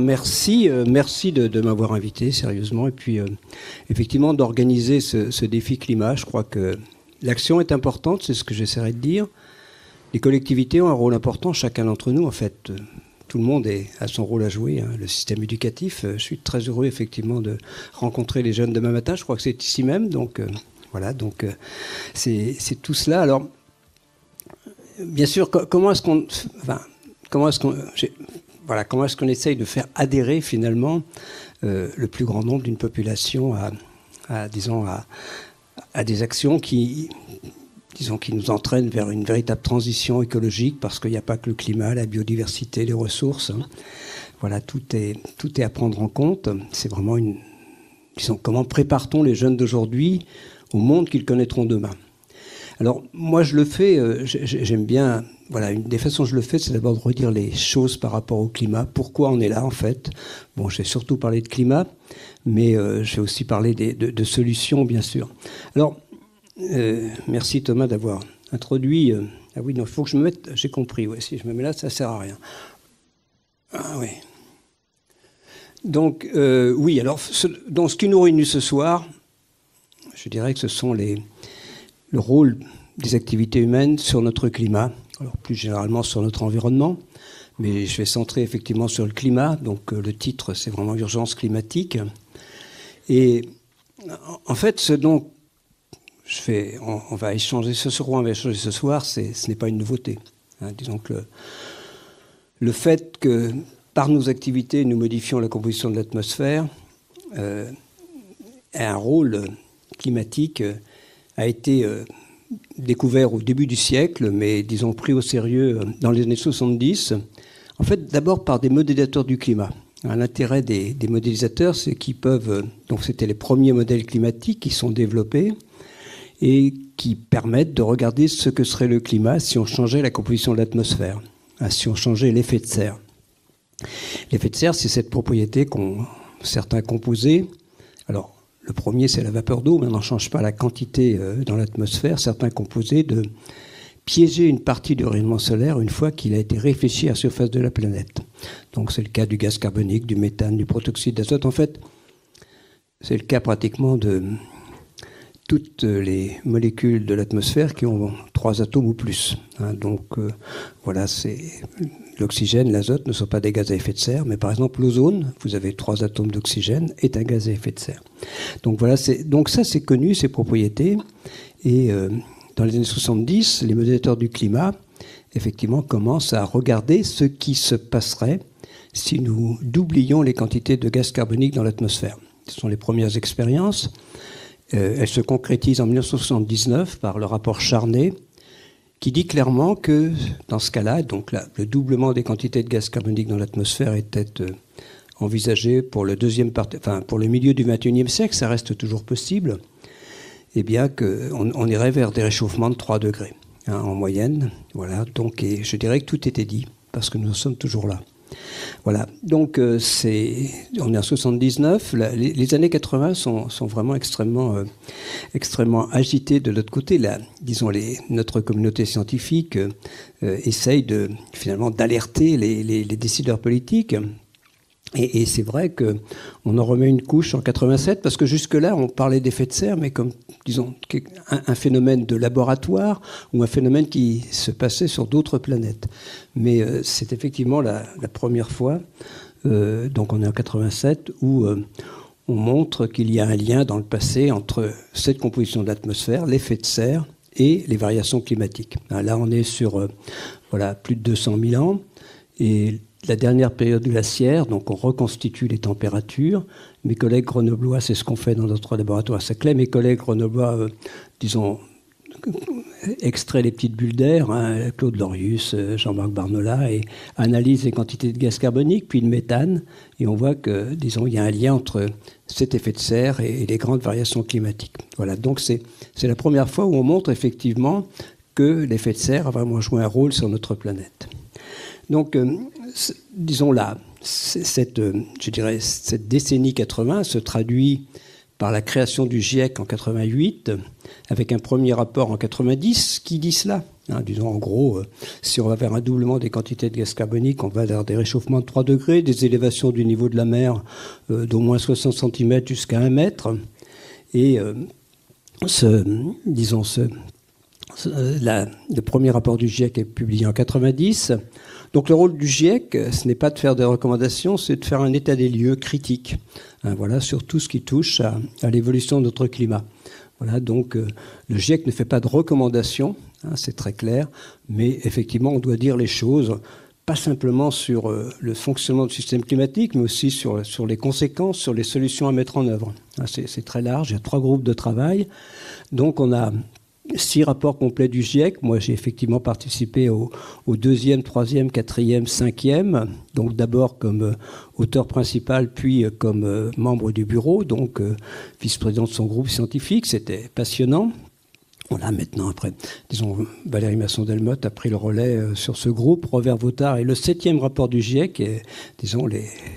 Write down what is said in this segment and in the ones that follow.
merci de m'avoir invité, sérieusement. Et puis, effectivement, d'organiser ce défi climat. Je crois que l'action est importante, c'est ce que j'essaierai de dire. Les collectivités ont un rôle important, chacun d'entre nous, en fait. Tout le monde a son rôle à jouer, hein. Le système éducatif, je suis très heureux, effectivement, de rencontrer les jeunes demain matin. Je crois que c'est ici même, donc voilà. Donc, c'est tout cela. Alors, bien sûr, comment est-ce qu'on essaye de faire adhérer finalement le plus grand nombre d'une population à des actions qui nous entraînent vers une véritable transition écologique, parce qu'il n'y a pas que le climat, la biodiversité, les ressources. Hein. Voilà, tout est à prendre en compte. C'est vraiment comment prépare-t-on les jeunes d'aujourd'hui au monde qu'ils connaîtront demain? Alors, moi, je le fais, j'aime bien. Voilà, une des façons dont je le fais, c'est d'abord de redire les choses par rapport au climat. Pourquoi on est là, en fait? Bon, je vais surtout parler de climat, mais je vais aussi parler de solutions, bien sûr. Alors, merci Thomas d'avoir introduit. Ah oui, non, il faut que je me mette. J'ai compris, ouais, si je me mets là, ça ne sert à rien. Ah oui. Donc, oui, alors, dans ce qui nous réunit ce soir, je dirais que ce sont le rôle des activités humaines sur notre climat, alors plus généralement sur notre environnement, mais je vais centrer effectivement sur le climat. Donc le titre, c'est vraiment urgence climatique. Et en fait, ce dont on va échanger ce soir, ce n'est pas une nouveauté. Hein. Disons que le fait que par nos activités, nous modifions la composition de l'atmosphère, a un rôle climatique, a été découvert au début du siècle, mais disons pris au sérieux dans les années 70, en fait d'abord par des modélisateurs du climat. L'intérêt des modélisateurs, c'est qu'ils peuvent, donc c'était les premiers modèles climatiques qui sont développés et qui permettent de regarder ce que serait le climat si on changeait la composition de l'atmosphère, si on changeait l'effet de serre. L'effet de serre, c'est cette propriété qu'ont certains composés. Alors, le premier, c'est la vapeur d'eau, mais on n'en change pas la quantité dans l'atmosphère. Certains composés de piéger une partie du rayonnement solaire une fois qu'il a été réfléchi à la surface de la planète. Donc c'est le cas du gaz carbonique, du méthane, du protoxyde d'azote. En fait, c'est le cas pratiquement de toutes les molécules de l'atmosphère qui ont 3 atomes ou plus. Hein, donc voilà, c'est l'oxygène, l'azote ne sont pas des gaz à effet de serre, mais par exemple l'ozone, vous avez 3 atomes d'oxygène, est un gaz à effet de serre. Donc voilà, donc ça c'est connu, ces propriétés. Et dans les années 70, les modélisateurs du climat, effectivement, commencent à regarder ce qui se passerait si nous doublions les quantités de gaz carbonique dans l'atmosphère. Ce sont les premières expériences. Elles se concrétisent en 1979 par le rapport Charnay, qui dit clairement que dans ce cas-là, donc là, le doublement des quantités de gaz carbonique dans l'atmosphère était envisagé pour le pour le milieu du XXIe siècle, ça reste toujours possible, et bien qu'on irait vers des réchauffements de 3 degrés hein, en moyenne. Voilà, donc, et je dirais que tout était dit, parce que nous en sommes toujours là. Voilà, donc on est en 79, les années 80 sont vraiment extrêmement agitées de l'autre côté. Là, disons, notre communauté scientifique essaye finalement d'alerter les décideurs politiques. Et c'est vrai qu'on en remet une couche en 87, parce que jusque-là, on parlait d'effet de serre, mais comme, disons, un phénomène de laboratoire ou un phénomène qui se passait sur d'autres planètes. Mais c'est effectivement la première fois, donc on est en 87, où on montre qu'il y a un lien dans le passé entre cette composition de l'atmosphère, l'effet de serre, et les variations climatiques. Là, on est sur plus de 200 000 ans, et la dernière période glaciaire, donc on reconstitue les températures. Mes collègues grenoblois, c'est ce qu'on fait dans notre laboratoire à Saclay, mes collègues grenoblois, extraient les petites bulles d'air, hein, Claude Lorius, Jean-Marc Barnola, et analysent les quantités de gaz carbonique, puis de méthane, et on voit que, disons, il y a un lien entre cet effet de serre et les grandes variations climatiques. Voilà, donc c'est la première fois où on montre effectivement que l'effet de serre a vraiment joué un rôle sur notre planète. Donc, disons là, cette décennie 80 se traduit par la création du GIEC en 88, avec un premier rapport en 90 qui dit cela. Disons en gros, si on va vers un doublement des quantités de gaz carbonique, on va vers des réchauffements de 3 degrés, des élévations du niveau de la mer d'au moins 60 cm jusqu'à 1 mètre. Et le premier rapport du GIEC est publié en 90. Donc le rôle du GIEC, ce n'est pas de faire des recommandations, c'est de faire un état des lieux critique, voilà, sur tout ce qui touche à l'évolution de notre climat. Voilà, donc le GIEC ne fait pas de recommandations, c'est très clair, mais effectivement on doit dire les choses, pas simplement sur le fonctionnement du système climatique, mais aussi sur les conséquences, sur les solutions à mettre en œuvre. C'est très large, il y a 3 groupes de travail. Donc on a 6 rapports complets du GIEC. Moi, j'ai effectivement participé au 2e, 3e, 4e, 5e. Donc d'abord comme auteur principal, puis comme membre du bureau, donc vice-président de son groupe scientifique. C'était passionnant. Voilà, maintenant, après, disons, Valérie Masson-Delmotte a pris le relais sur ce groupe. Robert Vautard est le 7e rapport du GIEC. Et, disons,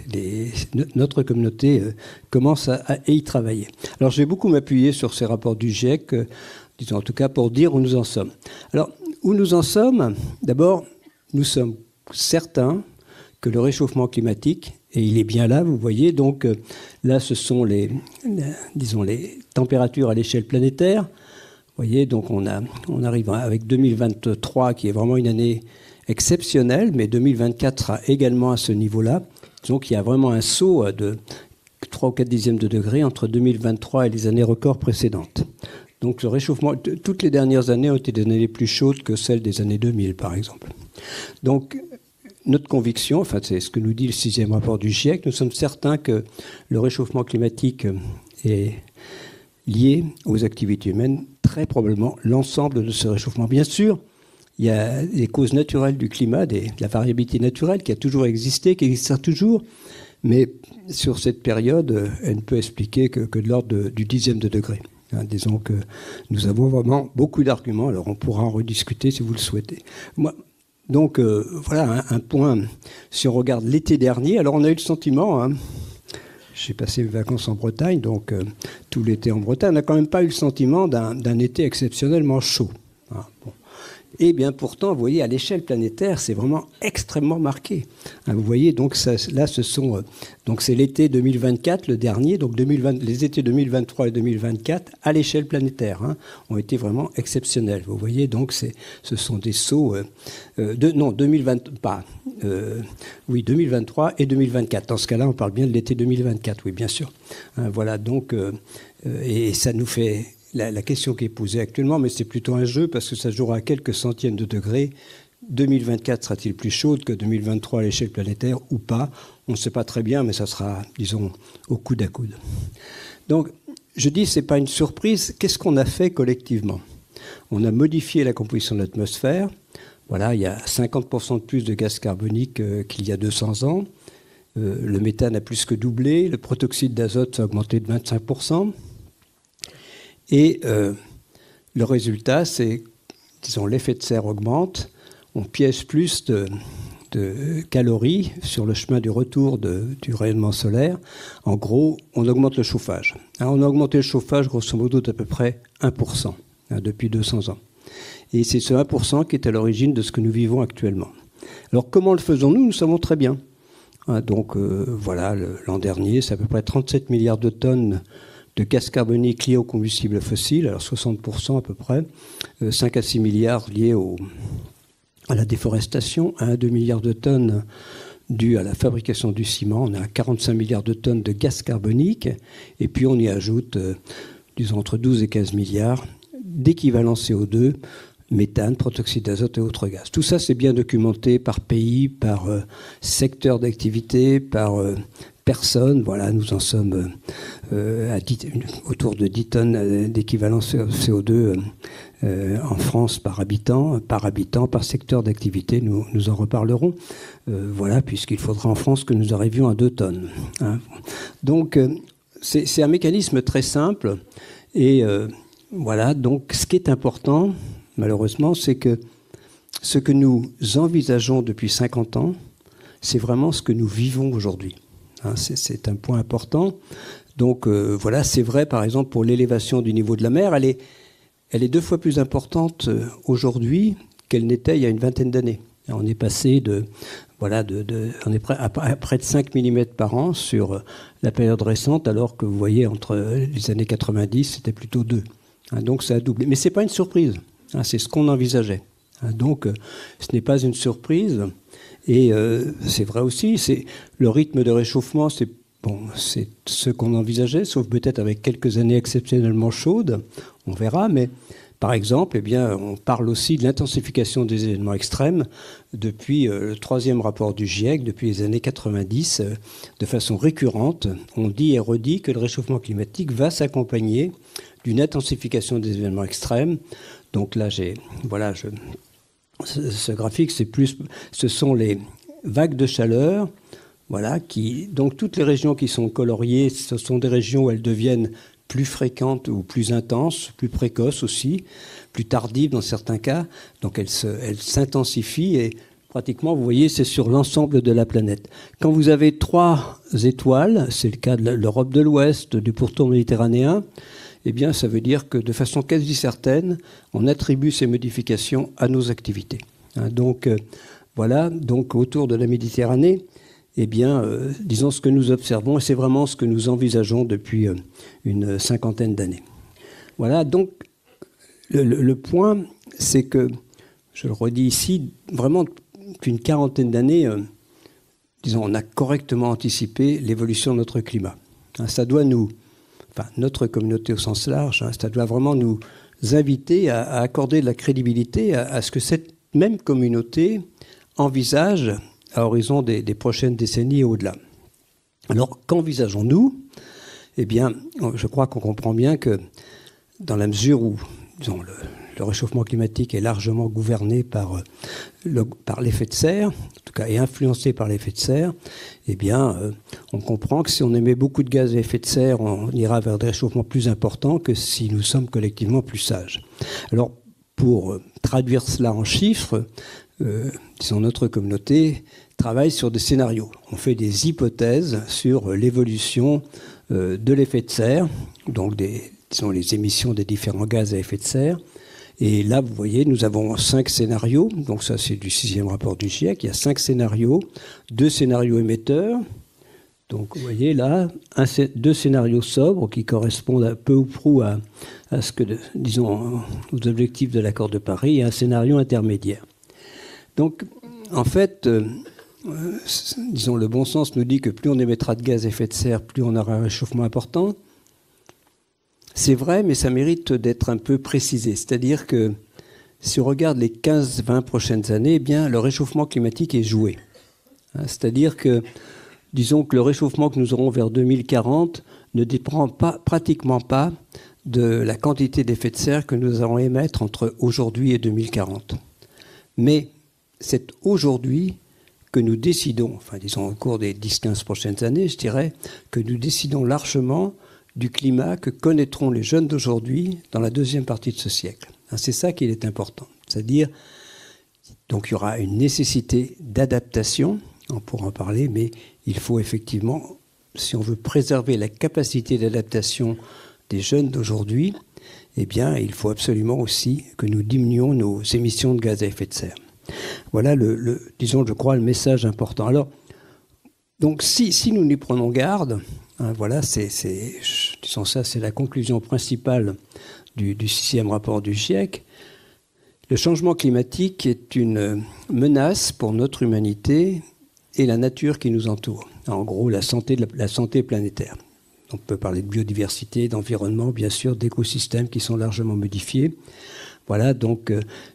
notre communauté commence à y travailler. Alors, je vais beaucoup m'appuyer sur ces rapports du GIEC, disons en tout cas pour dire où nous en sommes. Alors, où nous en sommes, d'abord, nous sommes certains que le réchauffement climatique, et il est bien là, vous voyez, donc là, ce sont les températures à l'échelle planétaire. Vous voyez, donc on arrive avec 2023 qui est vraiment une année exceptionnelle, mais 2024 sera également à ce niveau-là. Donc il y a vraiment un saut de 3 ou 4 dixièmes de degré entre 2023 et les années records précédentes. Donc le réchauffement, toutes les dernières années ont été des années plus chaudes que celles des années 2000, par exemple. Donc notre conviction, enfin c'est ce que nous dit le 6e rapport du GIEC, nous sommes certains que le réchauffement climatique est lié aux activités humaines, très probablement l'ensemble de ce réchauffement. Bien sûr, il y a les causes naturelles du climat, de la variabilité naturelle qui a toujours existé, qui existera toujours, mais sur cette période, elle ne peut expliquer que de l'ordre du dixième de degré. Disons que nous avons vraiment beaucoup d'arguments, alors on pourra en rediscuter si vous le souhaitez. Donc voilà un point, si on regarde l'été dernier, alors on a eu le sentiment... J'ai passé mes vacances en Bretagne, donc tout l'été en Bretagne. On n'a quand même pas eu le sentiment d'un été exceptionnellement chaud. Bon. Et bien pourtant, vous voyez, à l'échelle planétaire, c'est vraiment extrêmement marqué. Vous voyez, donc là, donc c'est l'été 2024, le dernier. Donc les étés 2023 et 2024, à l'échelle planétaire, ont été vraiment exceptionnels. Vous voyez, donc ce sont des sauts 2023 et 2024. Dans ce cas-là, on parle bien de l'été 2024, oui, bien sûr. Voilà, donc, et ça nous fait... La question qui est posée actuellement, mais c'est plutôt un jeu parce que ça jouera à quelques centièmes de degrés. 2024 sera-t-il plus chaude que 2023 à l'échelle planétaire ou pas? On ne sait pas très bien, mais ça sera, disons, au coude à coude. Donc, je dis, ce n'est pas une surprise. Qu'est-ce qu'on a fait collectivement? On a modifié la composition de l'atmosphère. Voilà, il y a 50% de plus de gaz carbonique qu'il y a 200 ans. Le méthane a plus que doublé. Le protoxyde d'azote a augmenté de 25%. Et le résultat, c'est, disons, l'effet de serre augmente, on piège plus de calories sur le chemin du retour du rayonnement solaire. En gros, on augmente le chauffage. On a augmenté le chauffage, grosso modo, d'à peu près 1% depuis 200 ans. Et c'est ce 1% qui est à l'origine de ce que nous vivons actuellement. Alors, comment le faisons-nous? Nous savons très bien. Donc, voilà, l'an dernier, c'est à peu près 37 milliards de tonnes de gaz carbonique liés aux combustibles fossiles, alors 60% à peu près, 5 à 6 milliards liés à la déforestation, 1 à 2 milliards de tonnes dues à la fabrication du ciment, on a 45 milliards de tonnes de gaz carbonique, et puis on y ajoute, disons, entre 12 et 15 milliards d'équivalent CO2, méthane, protoxyde d'azote et autres gaz. Tout ça, c'est bien documenté par pays, par secteur d'activité, par... personnes, voilà, nous en sommes autour de 10 tonnes d'équivalent CO2 en France par habitant, par secteur d'activité, nous en reparlerons. Voilà, puisqu'il faudra en France que nous arrivions à 2 tonnes. Donc, c'est un mécanisme très simple. Et voilà, donc ce qui est important, malheureusement, c'est que ce que nous envisageons depuis 50 ans, c'est vraiment ce que nous vivons aujourd'hui. C'est un point important. Donc voilà, c'est vrai par exemple pour l'élévation du niveau de la mer, elle est 2 fois plus importante aujourd'hui qu'elle n'était il y a une vingtaine d'années. On est passé on est à près de 5 mm par an sur la période récente, alors que vous voyez entre les années 90, c'était plutôt 2. Donc ça a doublé. Mais ce n'est pas une surprise, c'est ce qu'on envisageait. Donc ce n'est pas une surprise. Et c'est vrai aussi, le rythme de réchauffement, c'est ce qu'on envisageait, sauf peut-être avec quelques années exceptionnellement chaudes, on verra, mais par exemple, on parle aussi de l'intensification des événements extrêmes depuis le 3e rapport du GIEC, depuis les années 90, de façon récurrente. On dit et redit que le réchauffement climatique va s'accompagner d'une intensification des événements extrêmes. Donc là, ce graphique, ce sont les vagues de chaleur. Voilà, donc toutes les régions qui sont coloriées, ce sont des régions où elles deviennent plus fréquentes ou plus intenses, plus précoces aussi, plus tardives dans certains cas. Donc elles s'intensifient et pratiquement, vous voyez, c'est sur l'ensemble de la planète. Quand vous avez 3 étoiles, c'est le cas de l'Europe de l'Ouest, du pourtour méditerranéen, eh bien ça veut dire que de façon quasi certaine, on attribue ces modifications à nos activités. Donc voilà, donc autour de la Méditerranée, disons ce que nous observons, et c'est vraiment ce que nous envisageons depuis une 50aine d'années. Voilà, donc le point, c'est que, je le redis ici, vraiment depuis une 40aine d'années, on a correctement anticipé l'évolution de notre climat. Ça doit notre communauté au sens large, ça doit vraiment nous inviter à accorder de la crédibilité à ce que cette même communauté envisage à horizon des prochaines décennies et au-delà. Alors, qu'envisageons-nous ? Je crois qu'on comprend bien que dans la mesure où le réchauffement climatique est largement gouverné par l'effet de serre, en tout cas est influencé par l'effet de serre, on comprend que si on émet beaucoup de gaz à effet de serre, on ira vers des réchauffements plus importants que si nous sommes collectivement plus sages. Alors, pour traduire cela en chiffres, notre communauté travaille sur des scénarios. On fait des hypothèses sur l'évolution de l'effet de serre, donc les émissions des différents gaz à effet de serre. Et là, vous voyez, nous avons 5 scénarios. Donc ça, c'est du 6e rapport du GIEC. Il y a 5 scénarios, 2 scénarios émetteurs. Donc vous voyez là, 2 scénarios sobres qui correspondent un peu ou prou à ce que, aux objectifs de l'accord de Paris, et un scénario intermédiaire. Donc, en fait, le bon sens nous dit que plus on émettra de gaz à effet de serre, plus on aura un réchauffement important. C'est vrai, mais ça mérite d'être un peu précisé. C'est-à-dire que si on regarde les 15-20 prochaines années, le réchauffement climatique est joué. C'est-à-dire que, que le réchauffement que nous aurons vers 2040 ne dépend pratiquement pas de la quantité d'effet de serre que nous allons émettre entre aujourd'hui et 2040. Mais c'est aujourd'hui que nous décidons, au cours des 10-15 prochaines années, je dirais, que nous décidons largement du climat que connaîtront les jeunes d'aujourd'hui dans la 2e partie de ce siècle. C'est ça qui est important. C'est-à-dire, donc il y aura une nécessité d'adaptation, on pourra en parler, mais il faut effectivement, si on veut préserver la capacité d'adaptation des jeunes d'aujourd'hui, il faut absolument aussi que nous diminuions nos émissions de gaz à effet de serre. Voilà, je crois, le message important. Alors, donc, si nous n'y prenons garde, voilà, c'est la conclusion principale du 6e rapport du GIEC. Le changement climatique est une menace pour notre humanité et la nature qui nous entoure. En gros, la santé planétaire. On peut parler de biodiversité, d'environnement, bien sûr, d'écosystèmes qui sont largement modifiés. Voilà, donc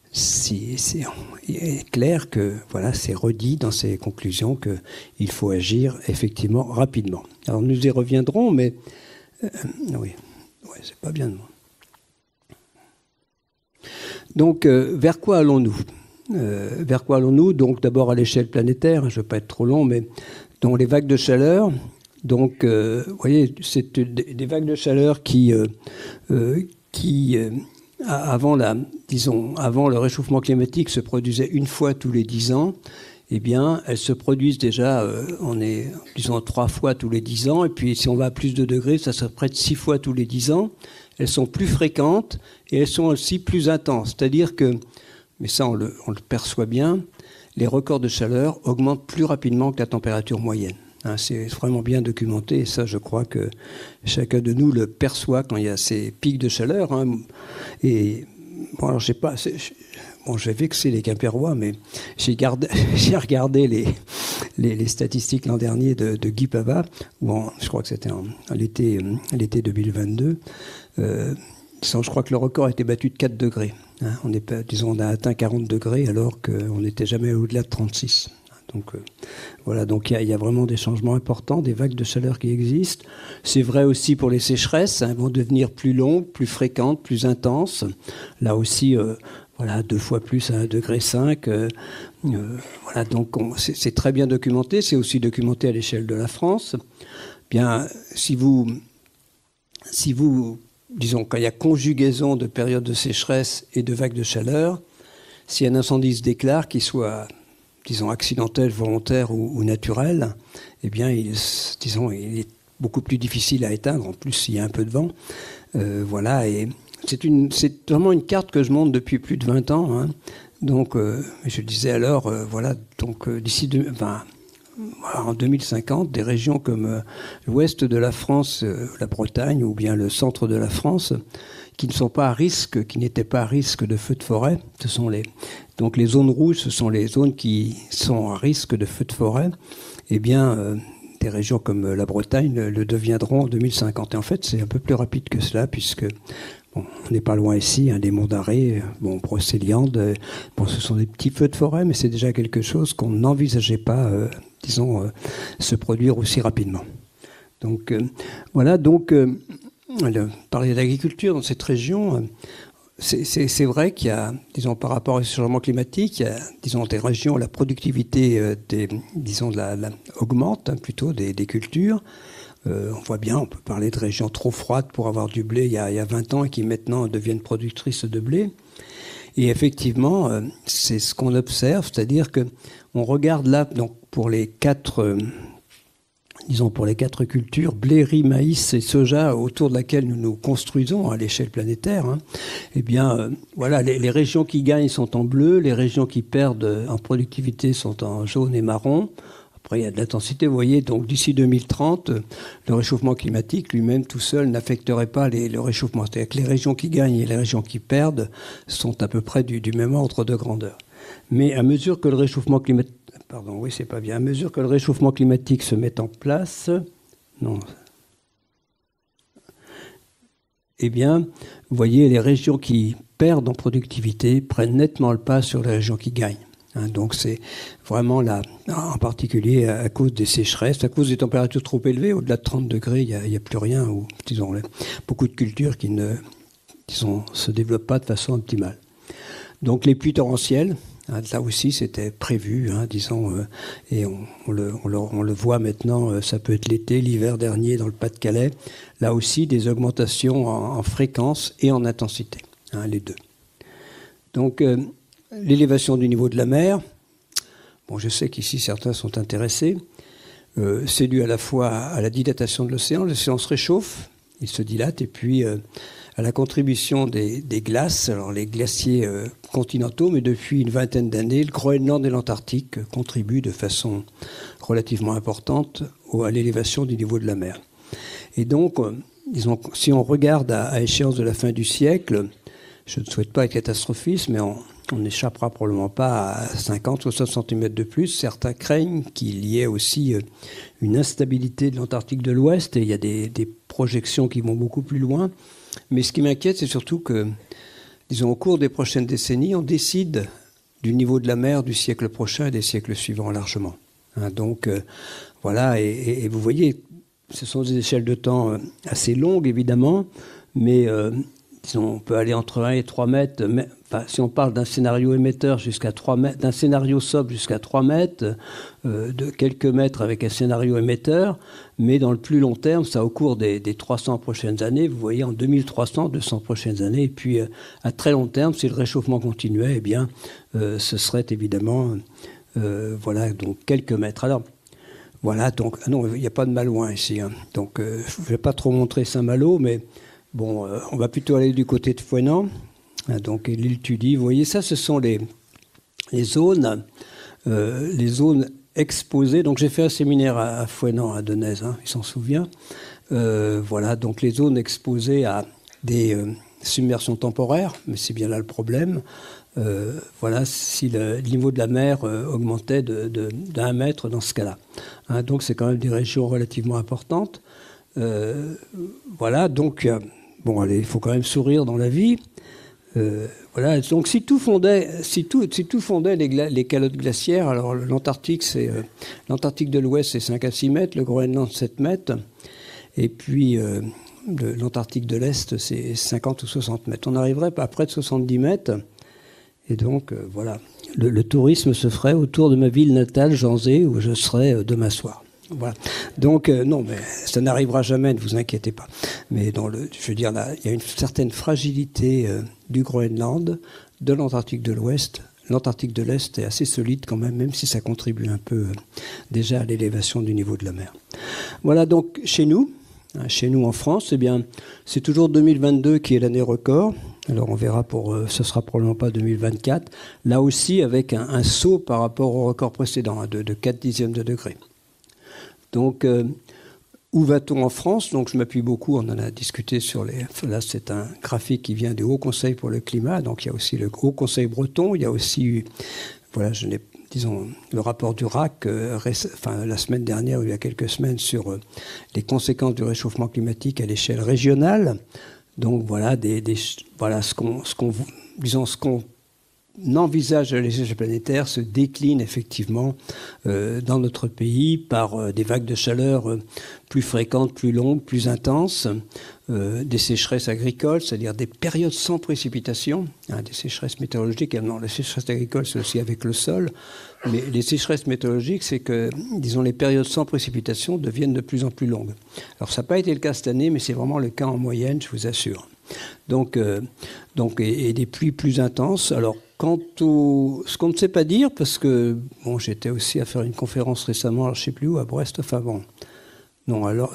il est clair que c'est redit dans ces conclusions qu'il faut agir effectivement rapidement. Alors nous y reviendrons, mais c'est pas bien de moi. Donc vers quoi allons-nous ? Donc d'abord à l'échelle planétaire, je ne vais pas être trop long, mais dans les vagues de chaleur. Donc vous voyez, c'est des vagues de chaleur qui avant le réchauffement climatique se produisait une fois tous les 10 ans, eh bien, elles se produisent déjà, on est, disons, 3 fois tous les 10 ans, et puis si on va à plus de degrés, ça serait près de 6 fois tous les 10 ans. Elles sont plus fréquentes et elles sont aussi plus intenses. C'est-à-dire que, mais ça on le perçoit bien, les records de chaleur augmentent plus rapidement que la température moyenne. Hein, c'est vraiment bien documenté, et ça je crois que chacun de nous le perçoit quand il y a ces pics de chaleur. Hein. Et bon, alors j'ai pas... Bon, j'ai vexé les Quimpérois, mais j'ai regardé les statistiques l'an dernier de Guy Pavat, je crois que c'était l'été 2022. Je crois que le record a été battu de 4 degrés. Hein. On a atteint 40 degrés alors qu'on n'était jamais au-delà de 36. Donc voilà, donc il y a vraiment des changements importants, des vagues de chaleur qui existent. C'est vrai aussi pour les sécheresses, elles vont devenir plus longues, plus fréquentes, plus intenses. Là aussi, voilà, 2 fois plus à 1,5 degré. Voilà, donc c'est très bien documenté. C'est aussi documenté à l'échelle de la France. Bien, si vous, disons, quand il y a conjugaison de périodes de sécheresse et de vagues de chaleur, si un incendie se déclare, qu'il soit, disons, accidentel, volontaire ou naturel, eh bien, il est beaucoup plus difficile à éteindre. En plus, s'il y a un peu de vent. Voilà, et c'est vraiment une carte que je montre depuis plus de 20 ans. Hein. Donc, je disais alors, voilà, donc d'ici en 2050, des régions comme l'ouest de la France, la Bretagne, ou bien le centre de la France, qui ne sont pas à risque, qui n'étaient pas à risque de feux de forêt. Donc les zones rouges, ce sont les zones qui sont à risque de feux de forêt. Eh bien, des régions comme la Bretagne le deviendront en 2050. Et en fait, c'est un peu plus rapide que cela, puisque bon, on n'est pas loin ici, hein, les monts d'Arrée, Brocéliande. Ce sont des petits feux de forêt, mais c'est déjà quelque chose qu'on n'envisageait pas, se produire aussi rapidement. Donc voilà, donc parler d'agriculture dans cette région, c'est vrai qu'il y a, disons, par rapport au changement climatique, il y a, disons, des régions où la productivité augmente, hein, plutôt des cultures. On voit bien, on peut parler de régions trop froides pour avoir du blé il y a 20 ans et qui maintenant deviennent productrices de blé. Et effectivement, c'est ce qu'on observe, c'est-à-dire qu'on regarde là, donc pour les 4 cultures, blé, riz, maïs et soja, autour de laquelle nous nous construisons à l'échelle planétaire, hein, eh bien, voilà, les régions qui gagnent sont en bleu, les régions qui perdent en productivité sont en jaune et marron. Après, il y a de l'intensité, vous voyez, donc d'ici 2030, le réchauffement climatique lui-même tout seul n'affecterait pas le réchauffement. C'est-à-dire que les régions qui gagnent et les régions qui perdent sont à peu près du même ordre de grandeur. Mais à mesure que le réchauffement climatique... Pardon, oui, c'est pas bien. À mesure que le réchauffement climatique se met en place... Non. Eh bien, vous voyez, les régions qui perdent en productivité prennent nettement le pas sur les régions qui gagnent. Hein, donc c'est vraiment là, en particulier à cause des sécheresses, à cause des températures trop élevées, au-delà de 30 degrés, il n'y a plus rien, ou disons, beaucoup de cultures qui ne se développent pas de façon optimale. Donc les pluies torrentielles, hein, là aussi c'était prévu, hein, disons, et on le voit maintenant, ça peut être l'été, l'hiver dernier dans le Pas-de-Calais, là aussi des augmentations en fréquence et en intensité, hein, les deux. Donc l'élévation du niveau de la mer, bon, je sais qu'ici certains sont intéressés, c'est dû à la fois à la dilatation de l'océan. L'océan se réchauffe, il se dilate, et puis à la contribution des glaces, alors les glaciers continentaux, mais depuis une vingtaine d'années, le Groenland et l'Antarctique contribuent de façon relativement importante à l'élévation du niveau de la mer. Et donc, disons, si on regarde à échéance de la fin du siècle, je ne souhaite pas être catastrophiste, mais on n'échappera probablement pas à 50 ou 60 cm de plus. Certains craignent qu'il y ait aussi une instabilité de l'Antarctique de l'Ouest, et il y a des projections qui vont beaucoup plus loin. Mais ce qui m'inquiète, c'est surtout que, disons, au cours des prochaines décennies, on décide du niveau de la mer du siècle prochain et des siècles suivants largement. Hein, donc, voilà, et vous voyez, ce sont des échelles de temps assez longues, évidemment, mais... disons, on peut aller entre 1 et 3 mètres. Enfin, si on parle d'un scénario émetteur jusqu'à 3 mètres, d'un scénario sobre jusqu'à 3 mètres, de quelques mètres avec un scénario émetteur, mais dans le plus long terme, ça au cours des 300 prochaines années, vous voyez, en 2300, 200 prochaines années, et puis à très long terme, si le réchauffement continuait, eh bien, ce serait évidemment Voilà, donc quelques mètres. Alors, voilà, donc, non, il n'y a pas de Malouin ici. Hein. Donc, je ne vais pas trop montrer Saint-Malo, mais bon, on va plutôt aller du côté de Fouesnant. Donc, l'île Tudy, vous voyez ça, ce sont les zones exposées. Donc, j'ai fait un séminaire à Fouesnant, à Denez, hein, il s'en souvient. Voilà, donc les zones exposées à des submersions temporaires, mais c'est bien là le problème. Voilà, si le niveau de la mer augmentait d'1 mètre dans ce cas-là. Hein, donc, c'est quand même des régions relativement importantes. Voilà, donc, bon, allez, il faut quand même sourire dans la vie. Voilà, donc si tout fondait les calottes glaciaires, alors l'Antarctique de l'Ouest c'est 5 à 6 mètres, le Groenland 7 mètres, et puis l'Antarctique de l'Est c'est 50 ou 60 mètres. On arriverait à près de 70 mètres, et donc voilà, le tourisme se ferait autour de ma ville natale, Janzé, où je serai demain soir. Voilà. Donc, non, mais ça n'arrivera jamais, ne vous inquiétez pas. Mais je veux dire, là, il y a une certaine fragilité du Groenland, de l'Antarctique de l'Ouest. L'Antarctique de l'Est est assez solide quand même si ça contribue un peu déjà à l'élévation du niveau de la mer. Voilà, donc, chez nous en France, eh bien, c'est toujours 2022 qui est l'année record. Alors on verra ce sera probablement pas 2024. Là aussi, avec un saut par rapport au record précédent, hein, de 4/10 de degré. Donc, où va-t-on en France? Donc, je m'appuie beaucoup, on en a discuté là, c'est un graphique qui vient du Haut Conseil pour le climat. Donc, il y a aussi le Haut Conseil breton. Il y a aussi, voilà, disons, le rapport du RAC, la semaine dernière, ou il y a quelques semaines, sur les conséquences du réchauffement climatique à l'échelle régionale. Donc, voilà, voilà ce qu'on envisage à l'échelle planétaire se décline effectivement dans notre pays par des vagues de chaleur plus fréquentes, plus longues, plus intenses, des sécheresses agricoles, c'est-à-dire des périodes sans précipitation, hein, des sécheresses météorologiques. Non, la sécheresse agricole, c'est aussi avec le sol, mais les sécheresses météorologiques, c'est que, disons, les périodes sans précipitation deviennent de plus en plus longues. Alors, ça n'a pas été le cas cette année, mais c'est vraiment le cas en moyenne, je vous assure. Donc et des pluies plus intenses. Alors, quant ce qu'on ne sait pas dire, parce que bon, j'étais aussi à faire une conférence récemment, alors je ne sais plus où, à Brest, enfin bon. Non, alors,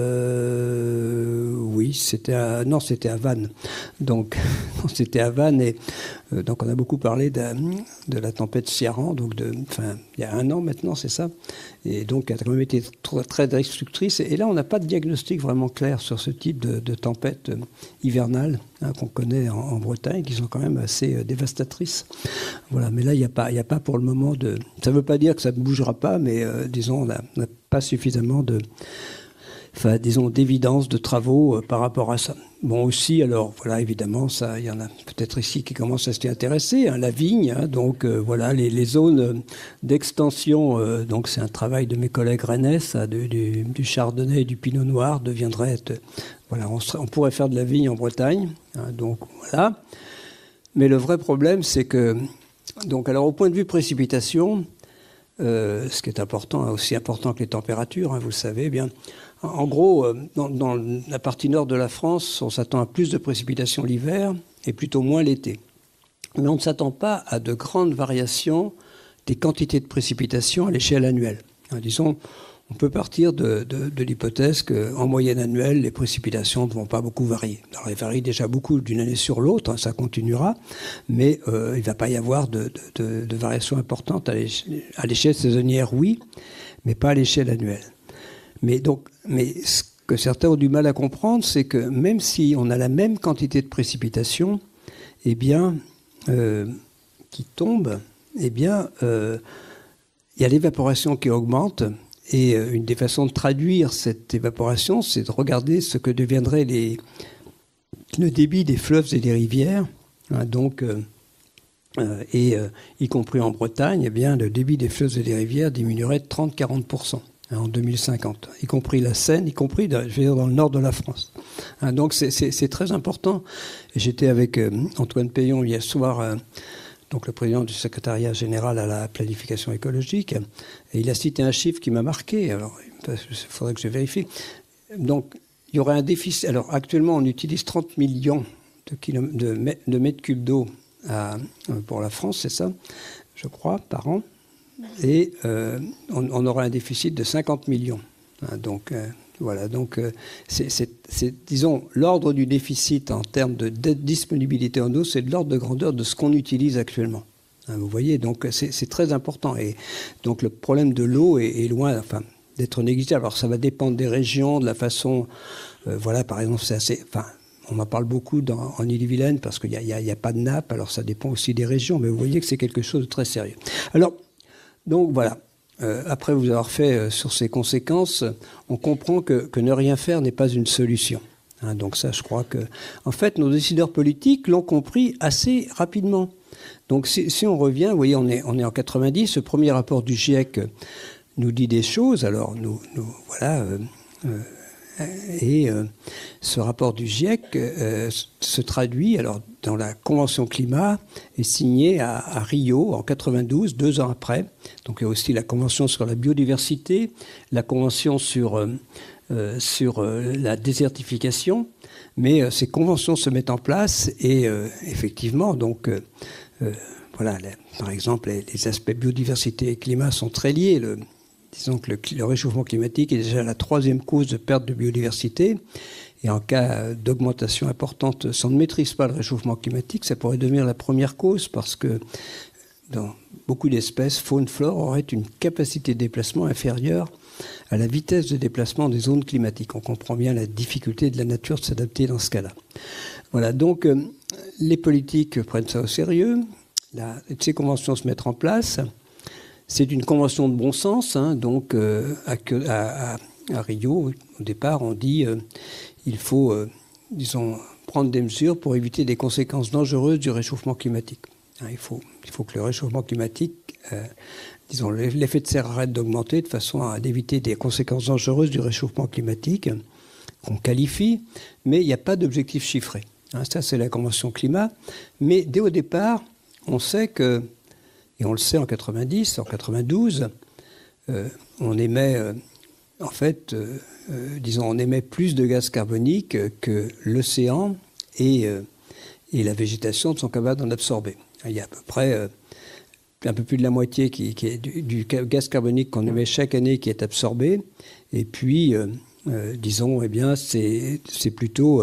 oui, c'était à Vannes. Donc, c'était à Vannes, et donc on a beaucoup parlé de la tempête Ciarán, donc il y a 1 an maintenant, c'est ça. Et donc, elle a quand même été très destructrice. Et là, on n'a pas de diagnostic vraiment clair sur ce type de tempête hivernale, hein, qu'on connaît en Bretagne, qui sont quand même assez dévastatrices. Voilà, mais là, il n'y a pas pour le moment de... Ça ne veut pas dire que ça ne bougera pas, mais disons, on n'a pas suffisamment d'évidence, de travaux par rapport à ça. Bon, aussi, alors, voilà, évidemment, ça, il y en a peut-être ici qui commencent à s'y intéresser, hein, la vigne, hein, donc, voilà, les zones d'extension, donc c'est un travail de mes collègues rennais, ça, du chardonnay et du pinot noir deviendrait, voilà, on pourrait faire de la vigne en Bretagne, hein, donc, voilà. Mais le vrai problème, c'est que, donc, alors, au point de vue précipitation, ce qui est important, aussi important que les températures, hein, vous le savez bien. En gros, dans la partie nord de la France, on s'attend à plus de précipitations l'hiver et plutôt moins l'été. Mais on ne s'attend pas à de grandes variations des quantités de précipitations à l'échelle annuelle. Hein, disons, on peut partir de l'hypothèse qu'en moyenne annuelle, les précipitations ne vont pas beaucoup varier. Alors, elles varient déjà beaucoup d'une année sur l'autre, hein, ça continuera, mais il ne va pas y avoir de variations importantes à l'échelle saisonnière, oui, mais pas à l'échelle annuelle. Mais ce que certains ont du mal à comprendre, c'est que même si on a la même quantité de précipitations, eh bien, qui tombe, eh bien, il y a l'évaporation qui augmente. Et une des façons de traduire cette évaporation, c'est de regarder ce que deviendraient le débit des fleuves et des rivières. Hein, donc, y compris en Bretagne, eh bien, le débit des fleuves et des rivières diminuerait de 30-40%. En 2050, y compris la Seine, y compris dans le nord de la France. Hein, donc c'est très important. J'étais avec Antoine Peillon hier soir, donc le président du secrétariat général à la planification écologique, et il a cité un chiffre qui m'a marqué. Alors, il faudrait que je vérifie. Donc, il y aurait un déficit. Alors, actuellement, on utilise 30 millions de mètres cubes d'eau pour la France, c'est ça, je crois, par an. et on aura un déficit de 50 millions. Hein, donc, voilà, donc c'est, disons, l'ordre du déficit en termes de disponibilité en eau, c'est de l'ordre de grandeur de ce qu'on utilise actuellement. Hein, vous voyez, donc c'est très important. Et donc le problème de l'eau est loin d'être négligeable. Alors ça va dépendre des régions, de la façon... voilà, par exemple, c'est assez... On en parle beaucoup en Ille-et-Vilaine parce qu'il n'y a pas de nappe, alors ça dépend aussi des régions, mais vous voyez que c'est quelque chose de très sérieux. Alors, donc voilà, après vous avoir fait sur ces conséquences, on comprend que ne rien faire n'est pas une solution. Hein, donc ça, je crois que... En fait, nos décideurs politiques l'ont compris assez rapidement. Donc si on revient, vous voyez, on est en 90, ce premier rapport du GIEC nous dit des choses, alors nous voilà... Et ce rapport du GIEC se traduit alors dans la Convention climat est signée à Rio en 92, 2 ans après. Donc il y a aussi la Convention sur la biodiversité, la Convention sur la désertification. Mais ces conventions se mettent en place et effectivement, donc voilà, par exemple, les aspects biodiversité et climat sont très liés. Disons que le réchauffement climatique est déjà la 3e cause de perte de biodiversité. Et en cas d'augmentation importante, si on ne maîtrise pas le réchauffement climatique, ça pourrait devenir la première cause parce que dans beaucoup d'espèces, faune, flore auraient une capacité de déplacement inférieure à la vitesse de déplacement des zones climatiques. On comprend bien la difficulté de la nature de s'adapter dans ce cas-là. Voilà, donc les politiques prennent ça au sérieux. Ces conventions se mettent en place. C'est une convention de bon sens, hein, donc à Rio, au départ, on dit il faut, disons, prendre des mesures pour éviter des conséquences dangereuses du réchauffement climatique. Hein, il faut que le réchauffement climatique, disons, l'effet de serre arrête d'augmenter de façon à éviter des conséquences dangereuses du réchauffement climatique qu'on qualifie, mais il n'y a pas d'objectif chiffré. Hein, ça, c'est la convention climat. Mais dès au départ, on sait que et on le sait en 90, en 92, on émet, disons, on émet plus de gaz carbonique que l'océan et la végétation ne sont capables d'en absorber. Il y a à peu près un peu plus de la moitié qui est du gaz carbonique qu'on émet chaque année qui est absorbé. Et puis, disons, eh bien, c'est plutôt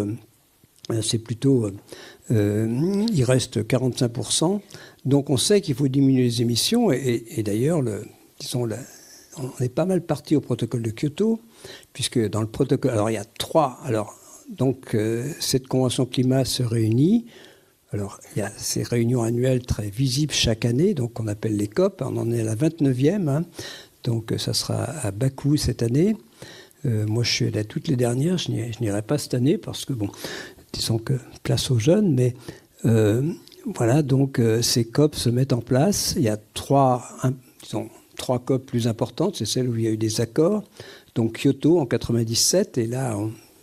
il reste 45%. Donc on sait qu'il faut diminuer les émissions et d'ailleurs, disons, on est pas mal parti au protocole de Kyoto, puisque dans le protocole, alors il y a 3, alors donc cette convention climat se réunit, alors il y a ces réunions annuelles très visibles chaque année, donc on appelle les COP, on en est à la 29e, hein, donc ça sera à Bakou cette année. Moi je suis allé à toutes les dernières, je n'irai pas cette année parce que bon, disons que place aux jeunes, mais voilà, donc ces COP se mettent en place. Il y a 3 COP plus importantes, c'est celles où il y a eu des accords. Donc Kyoto en 97, et là,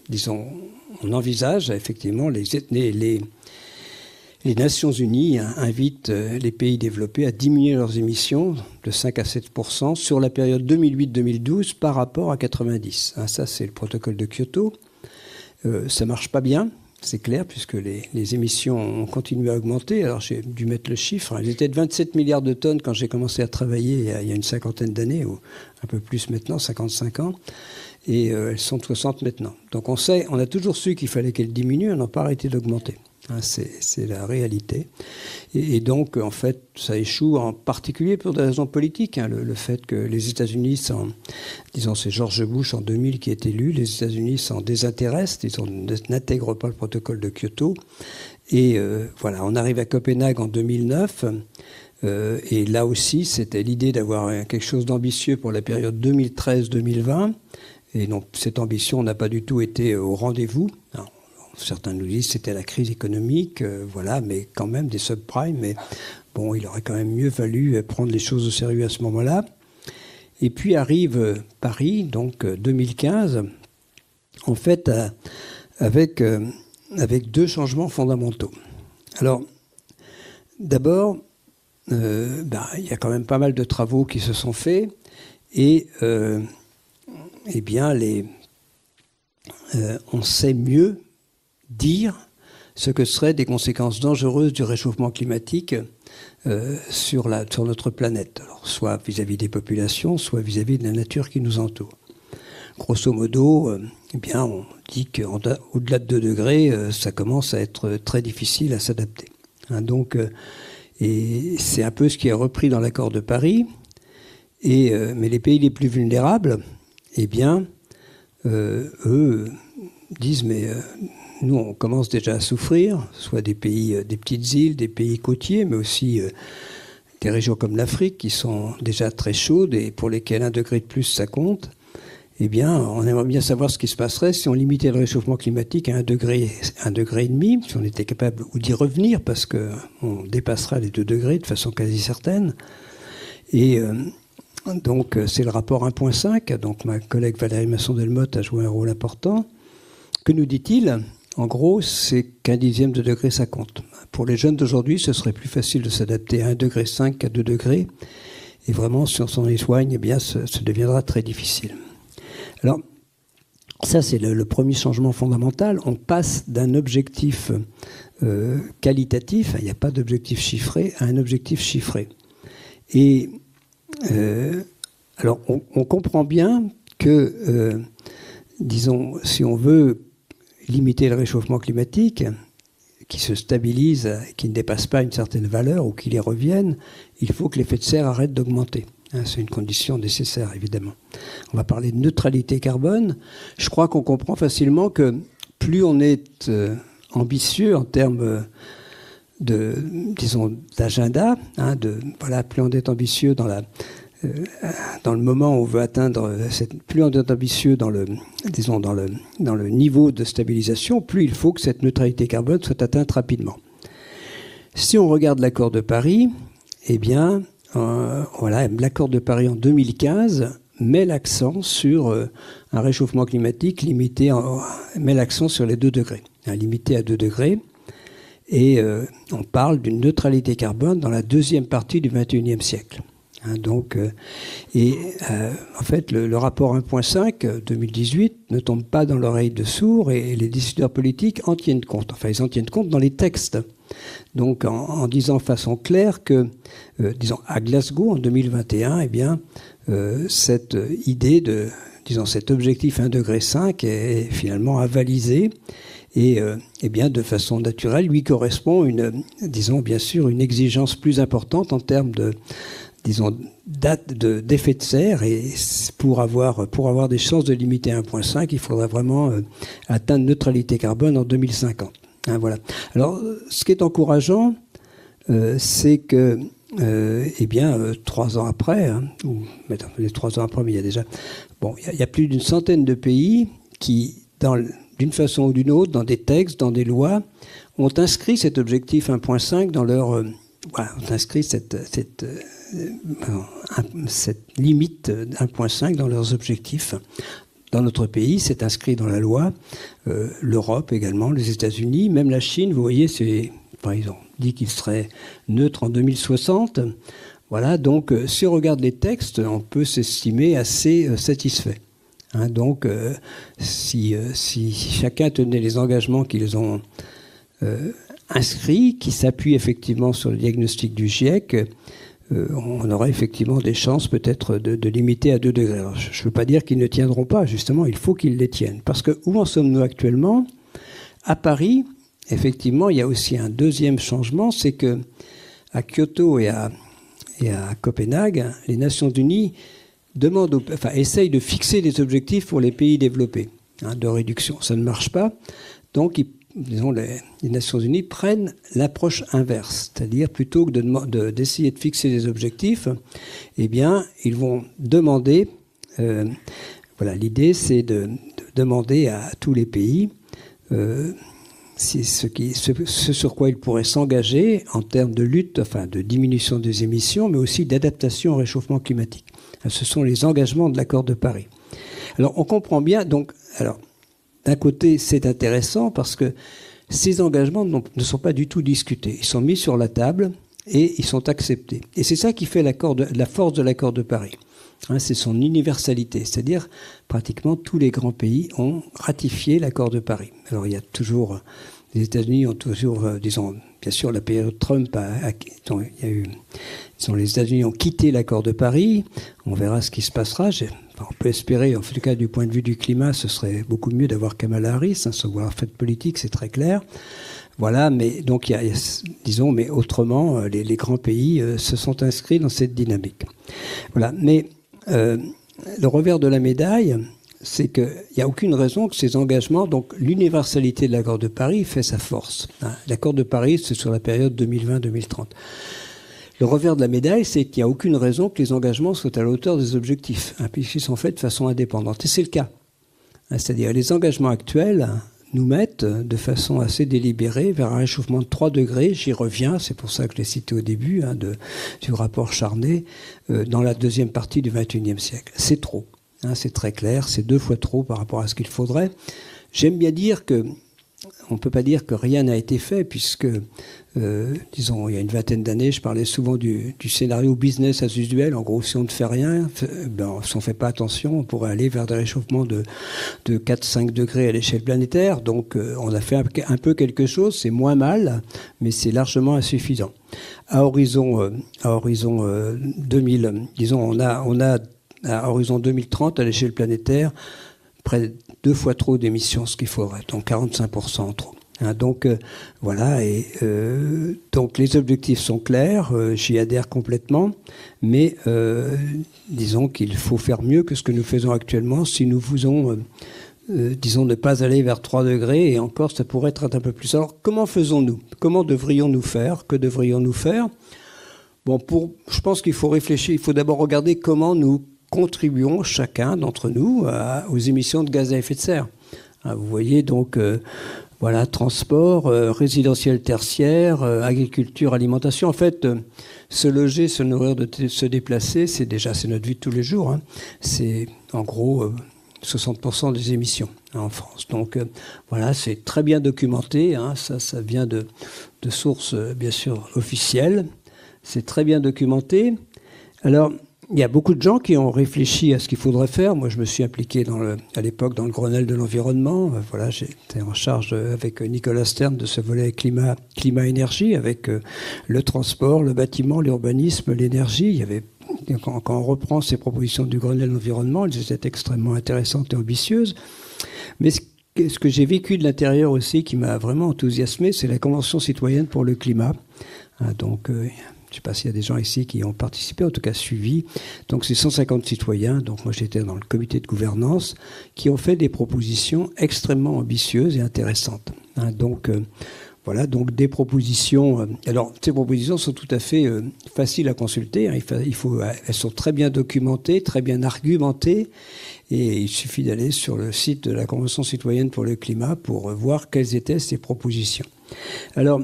on envisage effectivement les Nations Unies invitent les pays développés à diminuer leurs émissions de 5 à 7% sur la période 2008-2012 par rapport à 90. Hein, ça, c'est le protocole de Kyoto. Ça marche pas bien. C'est clair, puisque les émissions ont continué à augmenter. Alors, j'ai dû mettre le chiffre. Elles étaient de 27 milliards de tonnes quand j'ai commencé à travailler il y a une 50aine d'années, ou un peu plus maintenant, 55 ans. Et elles sont de 60 maintenant. Donc, on a toujours su qu'il fallait qu'elles diminuent. Elles n'ont pas arrêté d'augmenter. Hein, c'est la réalité. Et donc, en fait, ça échoue en particulier pour des raisons politiques. Hein, le fait que les États-Unis disons, c'est George Bush en 2000 qui est élu, les États-Unis s'en désintéressent, ils n'intègrent pas le protocole de Kyoto. Et voilà, on arrive à Copenhague en 2009. Et là aussi, c'était l'idée d'avoir quelque chose d'ambitieux pour la période 2013-2020. Et donc, cette ambition n'a pas du tout été au rendez-vous. Alors, certains nous disent que c'était la crise économique, voilà, mais quand même des subprimes. Mais bon, il aurait quand même mieux fallu prendre les choses au sérieux à ce moment-là. Et puis arrive Paris, donc 2015, en fait, avec 2 changements fondamentaux. Alors, d'abord, il y a quand même pas mal de travaux qui se sont faits et bien on sait mieux dire ce que seraient des conséquences dangereuses du réchauffement climatique sur notre planète, alors, soit vis-à-vis des populations, soit vis-à-vis de la nature qui nous entoure. Grosso modo, eh bien, on dit qu'au-delà de 2 degrés, ça commence à être très difficile à s'adapter. Hein, donc, et c'est un peu ce qui est repris dans l'accord de Paris. Mais les pays les plus vulnérables, eh bien, eux disent, mais nous, on commence déjà à souffrir, soit des pays, des petites îles, des pays côtiers, mais aussi des régions comme l'Afrique qui sont déjà très chaudes et pour lesquelles 1 degré de plus, ça compte. Eh bien, on aimerait bien savoir ce qui se passerait si on limitait le réchauffement climatique à 1 degré, 1,5 degré, si on était capable d'y revenir, parce qu'on dépassera les 2 degrés de façon quasi certaine. Et donc, c'est le rapport 1.5. Donc, ma collègue Valérie Masson-Delmotte a joué un rôle important. Que nous dit-il ? En gros, c'est qu'1 dixième de degré, ça compte. Pour les jeunes d'aujourd'hui, ce serait plus facile de s'adapter à 1,5 degré qu'à 2 degrés. Et vraiment, si on s'en éloigne, eh bien, ça deviendra très difficile. Alors, ça, c'est le premier changement fondamental. On passe d'un objectif qualitatif, il n'y a pas d'objectif chiffré, à un objectif chiffré. Et alors, on comprend bien que, disons, si on veut limiter le réchauffement climatique, qui se stabilise, qui ne dépasse pas une certaine valeur ou qu'il y revienne, il faut que l'effet de serre arrête d'augmenter. C'est une condition nécessaire, évidemment. On va parler de neutralité carbone. Je crois qu'on comprend facilement que plus on est ambitieux en termes disons, d'agenda, voilà, plus on est ambitieux dans le moment où on veut atteindre plus on est ambitieux dans le niveau de stabilisation, plus il faut que cette neutralité carbone soit atteinte rapidement. Si on regarde l'accord de Paris, eh bien, voilà, l'accord de Paris en 2015 met l'accent sur un réchauffement climatique limité, met l'accent sur les 2 degrés, limité à 2 degrés. Et on parle d'une neutralité carbone dans la 2e partie du XXIe siècle. Donc, en fait, le rapport 1.5 2018 ne tombe pas dans l'oreille de sourds et les décideurs politiques en tiennent compte. Enfin, ils en tiennent compte dans les textes. Donc, en disant de façon claire que, disons, à Glasgow en 2021, eh bien, cette idée cet objectif 1,5 degré est finalement avalisé. Et bien, de façon naturelle, lui correspond bien sûr, une exigence plus importante en termes d'effet de serre. Et pour avoir des chances de limiter à 1.5, il faudra vraiment atteindre neutralité carbone en 2050. Voilà. Alors, ce qui est encourageant, c'est que, 3 ans après, 3 ans après, mais il y a déjà, il y a plus d'une centaine de pays qui, d'une façon ou d'une autre, dans des textes, dans des lois, ont inscrit cet objectif 1.5 dans leur... ont inscrit cette limite 1.5 dans leurs objectifs. Dans notre pays, c'est inscrit dans la loi. L'Europe également, les États-Unis, même la Chine, vous voyez, ils ont dit qu'ils seraient neutres en 2060. Voilà, donc si on regarde les textes, on peut s'estimer assez satisfait. Donc, si chacun tenait les engagements qu'ils ont inscrits, qui s'appuient effectivement sur le diagnostic du GIEC, on aurait effectivement des chances peut-être de limiter à 2 degrés. Alors, je ne veux pas dire qu'ils ne tiendront pas, justement, il faut qu'ils les tiennent. Parce que où en sommes-nous actuellement ? À Paris, effectivement, il y a aussi un deuxième changement, c'est que à Kyoto et à Copenhague, les Nations Unies essayent de fixer des objectifs pour les pays développés de réduction. Ça ne marche pas. Donc, les Nations Unies prennent l'approche inverse. C'est-à-dire, plutôt que d'essayer de fixer des objectifs, eh bien, ils vont demander... l'idée, c'est de demander à tous les pays ce sur quoi ils pourraient s'engager en termes de lutte, de diminution des émissions, mais aussi d'adaptation au réchauffement climatique. Ce sont les engagements de l'accord de Paris. Alors, on comprend bien, d'un côté, c'est intéressant parce que ces engagements ne sont pas du tout discutés. Ils sont mis sur la table et ils sont acceptés. Et c'est ça qui fait la force de l'accord de Paris. C'est son universalité, c'est-à-dire pratiquement tous les grands pays ont ratifié l'accord de Paris. Alors il y a toujours Les États-Unis ont toujours, disons, bien sûr, la période Trump il y a eu, disons, les États-Unis ont quitté l'accord de Paris. On verra ce qui se passera. On peut espérer, en tout cas, du point de vue du climat, ce serait beaucoup mieux d'avoir Kamala Harris. Son savoir-faire politique, c'est très clair. Voilà, mais donc, disons, mais autrement, les grands pays se sont inscrits dans cette dynamique. Voilà, mais le revers de la médaille, c'est qu'il n'y a aucune raison que ces engagements, donc l'universalité de l'accord de Paris fait sa force. L'accord de Paris, c'est sur la période 2020-2030. Le revers de la médaille, c'est qu'il n'y a aucune raison que les engagements soient à la hauteur des objectifs, puisqu'ils sont faits de façon indépendante. Et c'est le cas. C'est-à-dire les engagements actuels nous mettent de façon assez délibérée vers un réchauffement de 3 degrés. J'y reviens, c'est pour ça que je l'ai cité au début du rapport Charnay, dans la deuxième partie du XXIe siècle. C'est trop. C'est très clair, c'est 2 fois trop par rapport à ce qu'il faudrait. J'aime bien dire que on ne peut pas dire que rien n'a été fait, puisque, disons, il y a une vingtaine d'années, je parlais souvent du scénario business as usual. En gros, si on ne fait rien, si on ne fait pas attention, on pourrait aller vers des réchauffements de 4-5 degrés à l'échelle planétaire. Donc, on a fait un peu quelque chose, c'est moins mal, mais c'est largement insuffisant. À horizon 2000, disons, on a à horizon 2030, à l'échelle planétaire, près de 2 fois trop d'émissions, ce qu'il faudrait, donc 45% en trop. Donc voilà, et donc les objectifs sont clairs, j'y adhère complètement, mais disons qu'il faut faire mieux que ce que nous faisons actuellement si nous voulons, disons, ne pas aller vers 3 degrés, et encore, ça pourrait être un peu plus. Alors, comment faisons-nous? Comment devrions-nous faire? Que devrions-nous faire? Bon, je pense qu'il faut réfléchir, il faut d'abord regarder comment nous contribuons, chacun d'entre nous, aux émissions de gaz à effet de serre. Vous voyez, donc, voilà, transport, résidentiel tertiaire, agriculture, alimentation. En fait, se loger, se nourrir, se déplacer, c'est notre vie de tous les jours. C'est, en gros, 60% des émissions en France. Donc, voilà, c'est très bien documenté. Ça vient de sources, bien sûr, officielles. C'est très bien documenté. Alors, il y a beaucoup de gens qui ont réfléchi à ce qu'il faudrait faire. Moi, je me suis impliqué à l'époque dans le Grenelle de l'environnement. Voilà, j'étais en charge avec Nicolas Stern de ce volet climat-énergie, avec le transport, le bâtiment, l'urbanisme, l'énergie. Il y avait, quand on reprend ces propositions du Grenelle de l'environnement, elles étaient extrêmement intéressantes et ambitieuses. Mais ce que j'ai vécu de l'intérieur aussi, qui m'a vraiment enthousiasmé, c'est la Convention citoyenne pour le climat. Donc, je ne sais pas s'il y a des gens ici qui ont participé, en tout cas suivi. Donc c'est 150 citoyens, donc moi j'étais dans le comité de gouvernance, qui ont fait des propositions extrêmement ambitieuses et intéressantes. Donc voilà, donc des propositions. Alors ces propositions sont tout à fait faciles à consulter. Elles sont très bien documentées, très bien argumentées, et il suffit d'aller sur le site de la Convention citoyenne pour le climat pour voir quelles étaient ces propositions. Alors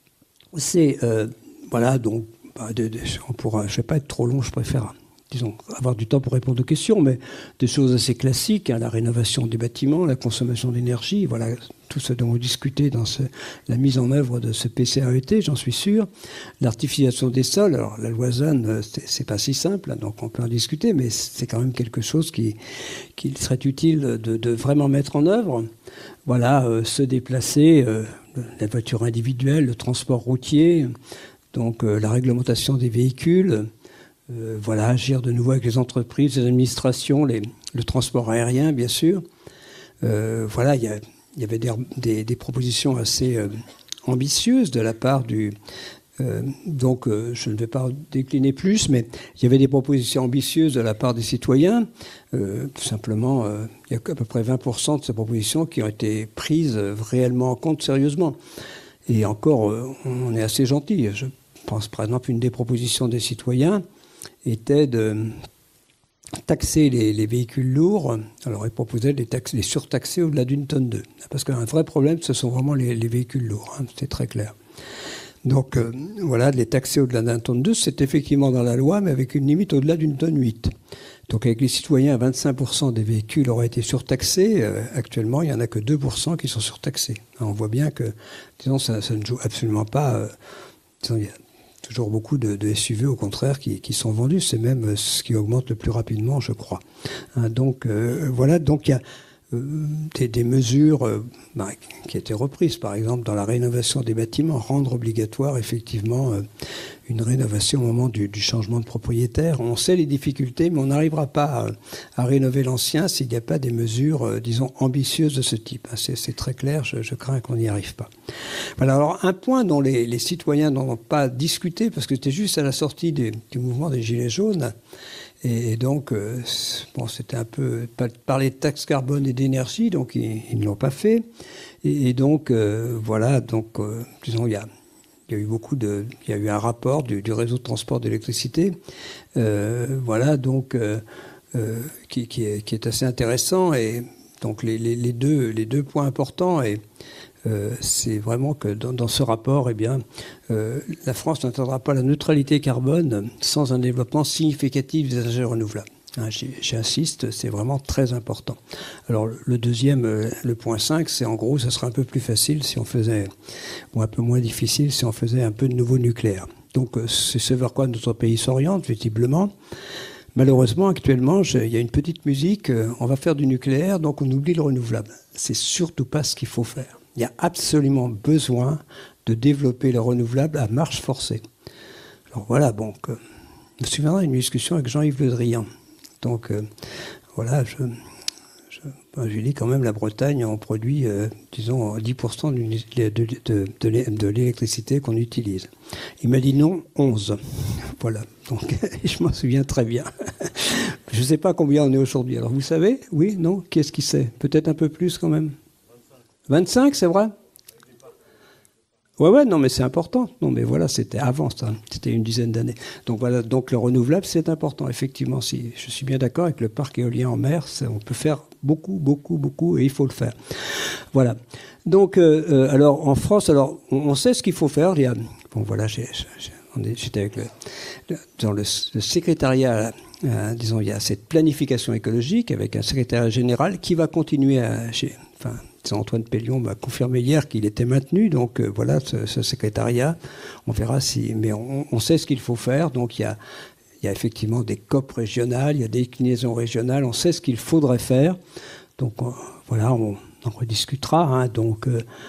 c'est voilà, donc, je ne vais pas être trop long, je préfère, disons, avoir du temps pour répondre aux questions, mais des choses assez classiques, la rénovation des bâtiments, la consommation d'énergie, voilà, tout ce dont on discutait dans la mise en œuvre de ce PCAET, j'en suis sûr. L'artificialisation des sols, alors la loi ZAN, c'est pas si simple, donc on peut en discuter, mais c'est quand même quelque chose qu'il serait utile de vraiment mettre en œuvre. Voilà, se déplacer, la voiture individuelle, le transport routier, donc la réglementation des véhicules, voilà, agir de nouveau avec les entreprises, les administrations, le transport aérien, bien sûr. Voilà, il y avait des propositions assez ambitieuses de la part donc je ne vais pas décliner plus, mais il y avait des propositions ambitieuses de la part des citoyens. Tout simplement, il y a à peu près 20% de ces propositions qui ont été prises réellement en compte sérieusement. Et encore, on est assez gentil. Je pense par exemple une des propositions des citoyens était de taxer les véhicules lourds. Alors ils proposaient de les surtaxer au-delà d'1 tonne 2. Parce qu'un vrai problème, ce sont vraiment les véhicules lourds. C'est très clair. Donc voilà, de les taxer au-delà d'1 tonne 2, c'est effectivement dans la loi, mais avec une limite au-delà d'1 tonne 8. Donc avec les citoyens, 25% des véhicules auraient été surtaxés. Actuellement, il n'y en a que 2% qui sont surtaxés. Alors, on voit bien que, disons, ça ne joue absolument pas. Disons, il y a toujours beaucoup de SUV, au contraire, qui sont vendus. C'est même ce qui augmente le plus rapidement, je crois. Donc voilà, donc il y a des mesures qui étaient reprises, par exemple dans la rénovation des bâtiments, rendre obligatoire effectivement une rénovation au moment du changement de propriétaire. On sait les difficultés, mais on n'arrivera pas à rénover l'ancien s'il n'y a pas des mesures, disons, ambitieuses de ce type. C'est très clair, je crains qu'on n'y arrive pas. Voilà, alors un point dont les citoyens n'ont pas discuté, parce que c'était juste à la sortie du mouvement des Gilets jaunes, et donc, bon, c'était un peu parler de taxe carbone et d'énergie, donc ils ne l'ont pas fait. Et donc, voilà, donc, disons, il y a eu il y a eu un rapport du réseau de transport d'électricité, voilà, donc, qui est assez intéressant. Et donc, les deux points importants, et c'est vraiment que dans ce rapport, eh bien, la France n'atteindra pas la neutralité carbone sans un développement significatif des énergies renouvelables. J'insiste, c'est vraiment très important. Alors le deuxième, le point 5, c'est en gros, ça serait un peu plus facile si on faisait, ou un peu moins difficile si on faisait un peu de nouveau nucléaire. Donc c'est ce vers quoi notre pays s'oriente, visiblement. Malheureusement, actuellement, il y a une petite musique, on va faire du nucléaire, donc on oublie le renouvelable. C'est surtout pas ce qu'il faut faire. Il y a absolument besoin de développer le renouvelable à marche forcée. Alors voilà, bon, je me souviendrai d'une discussion avec Jean-Yves Le Drian. Donc voilà, je dis quand même la Bretagne, on produit, disons, 10% de l'électricité qu'on utilise. Il m'a dit non, 11. Voilà, donc je m'en souviens très bien. Je ne sais pas combien on est aujourd'hui. Alors vous savez? Oui? Non? Qui est-ce qui sait? Peut-être un peu plus quand même? 25, c'est vrai? Ouais, non, mais c'est important. Non, mais voilà, c'était avant ça. C'était une dizaine d'années. Donc voilà, donc le renouvelable, c'est important. Effectivement, si je suis bien d'accord avec le parc éolien en mer, on peut faire beaucoup, et il faut le faire. Voilà. Donc, alors en France, alors on sait ce qu'il faut faire. Il y a, bon, voilà, j'étais avec dans le secrétariat. Disons, il y a cette planification écologique avec un secrétariat général qui va continuer Antoine Pellion m'a confirmé hier qu'il était maintenu, donc voilà, ce secrétariat, on verra si... Mais on sait ce qu'il faut faire, donc il y a effectivement des COP régionales, il y a des déclinaisons régionales, on sait ce qu'il faudrait faire, donc voilà, on en rediscutera, hein, donc...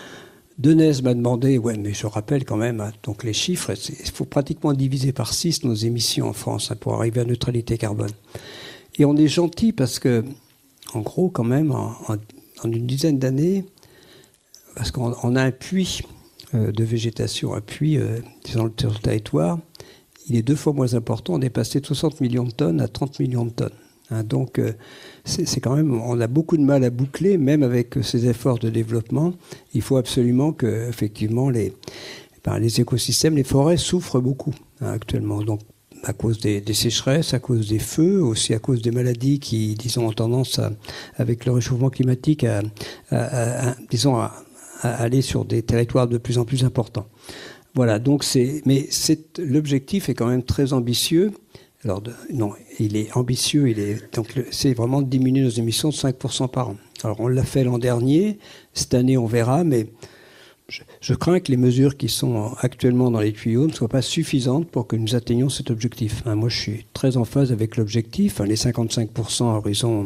Denez m'a demandé, ouais, mais je rappelle quand même, donc les chiffres, il faut pratiquement diviser par 6 nos émissions en France pour arriver à neutralité carbone. Et on est gentil parce que, en gros, quand même, en une dizaine d'années, parce qu'on a un puits de végétation, un puits sur le territoire, il est 2 fois moins important, on est passé de 60 millions de tonnes à 30 millions de tonnes. Hein, donc, c'est quand même, on a beaucoup de mal à boucler, même avec ces efforts de développement. Il faut absolument que, effectivement, les écosystèmes, les forêts souffrent beaucoup actuellement. Donc, à cause des sécheresses, à cause des feux, aussi à cause des maladies qui, disons, ont tendance avec le réchauffement climatique à aller sur des territoires de plus en plus importants. Voilà. Donc l'objectif est quand même très ambitieux. Alors, non, il est ambitieux, c'est vraiment de diminuer nos émissions de 5% par an. Alors, on l'a fait l'an dernier, cette année on verra, mais je crains que les mesures qui sont actuellement dans les tuyaux ne soient pas suffisantes pour que nous atteignions cet objectif. Moi, je suis très en phase avec l'objectif, les 55% à horizon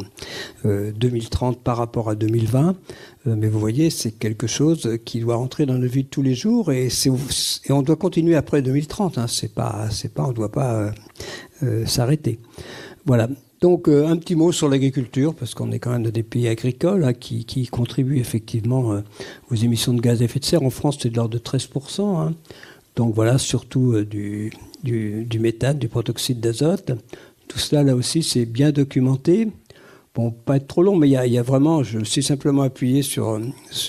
2030 par rapport à 2020, mais vous voyez, c'est quelque chose qui doit rentrer dans notre vie de tous les jours, et on doit continuer après 2030, on ne doit pas s'arrêter. Voilà. Donc, un petit mot sur l'agriculture, parce qu'on est quand même dans des pays agricoles qui contribuent effectivement aux émissions de gaz à effet de serre. En France, c'est de l'ordre de 13%. Hein. Donc voilà, surtout du méthane, du protoxyde d'azote. Tout cela, là aussi, c'est bien documenté. Bon, pas être trop long, mais il y a vraiment, je me suis simplement appuyé sur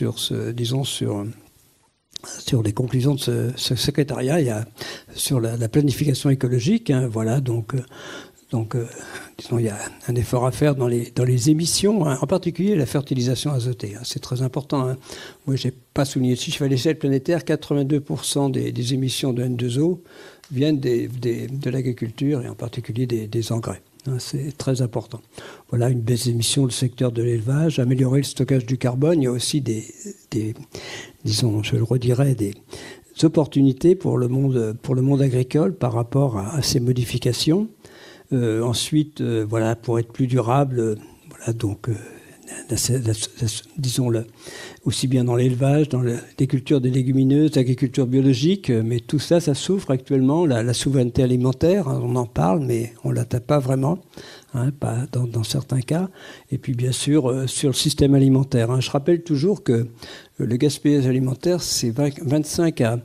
les conclusions de ce secrétariat, sur la planification écologique. Hein, voilà, donc, disons, il y a un effort à faire dans les émissions, hein, en particulier la fertilisation azotée. Hein, c'est très important. Hein. Moi, je n'ai pas souligné dessus. Je fais à l'échelle planétaire, 82% des émissions de N2O viennent de l'agriculture et en particulier des engrais. Hein, c'est très important. Voilà, une baisse d'émissions du secteur de l'élevage, améliorer le stockage du carbone. Il y a aussi disons, je le redirai, des opportunités pour le monde agricole par rapport à ces modifications. Ensuite, voilà, pour être plus durable, voilà, donc disons, aussi bien dans l'élevage, dans les cultures des légumineuses, l'agriculture biologique, mais tout ça, ça souffre actuellement. La souveraineté alimentaire, hein, on en parle, mais on ne l'atteint pas vraiment, hein, pas dans certains cas. Et puis, bien sûr, sur le système alimentaire. Hein. Je rappelle toujours que le gaspillage alimentaire, c'est 25 à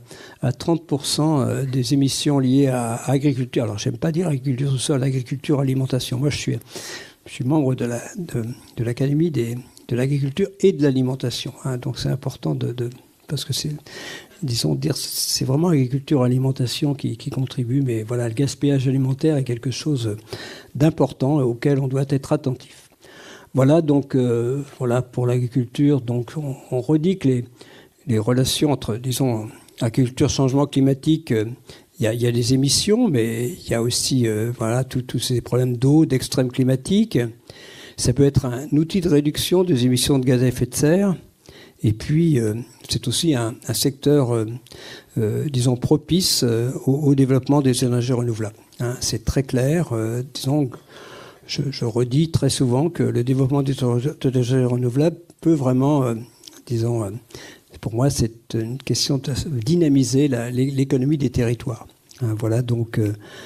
30% des émissions liées à l'agriculture. Alors, je n'aime pas dire agriculture au sol, agriculture, alimentation. Moi, je suis membre de l'Académie de l'agriculture et de l'alimentation. Hein, donc c'est important parce que c'est vraiment l'agriculture et l'alimentation qui contribuent. Mais voilà, le gaspillage alimentaire est quelque chose d'important auquel on doit être attentif. Voilà donc voilà pour l'agriculture. Donc on redit que les relations entre, disons, agriculture, changement climatique. Il y a des émissions, mais il y a aussi voilà, tous ces problèmes d'eau, d'extrême climatique. Ça peut être un outil de réduction des émissions de gaz à effet de serre. Et puis, c'est aussi un secteur, disons, propice au développement des énergies renouvelables. Hein, c'est très clair. Disons, je redis très souvent que le développement des énergies renouvelables peut vraiment, disons... Pour moi, c'est une question de dynamiser l'économie des territoires. Hein, voilà, donc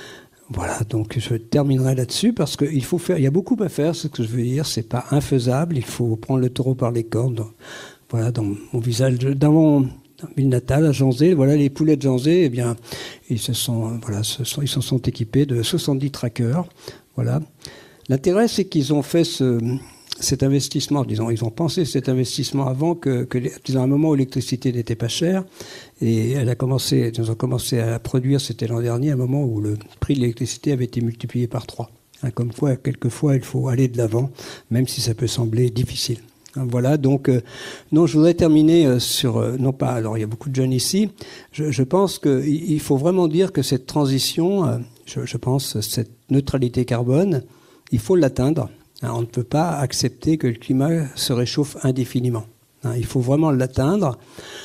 je terminerai là-dessus parce qu'il faut faire. Il y a beaucoup à faire. Ce que je veux dire, c'est pas infaisable. Il faut prendre le taureau par les cornes. Voilà, dans mon village, dans mon ville natale, à Janzé, voilà, les poulets de Janzé, eh bien, ils se sont équipés de 70 trackers. Voilà. L'intérêt, c'est qu'ils ont fait cet investissement, disons, ils ont pensé cet investissement avant disons, à un moment où l'électricité n'était pas chère, et ils ont commencé à produire, c'était l'an dernier, à un moment où le prix de l'électricité avait été multiplié par 3. Hein, comme quoi, quelquefois, il faut aller de l'avant, même si ça peut sembler difficile. Hein, voilà, donc, non, je voudrais terminer sur, non pas, alors il y a beaucoup de jeunes ici, je pense qu'il faut vraiment dire que cette transition, je pense, cette neutralité carbone, il faut l'atteindre. On ne peut pas accepter que le climat se réchauffe indéfiniment. Il faut vraiment l'atteindre,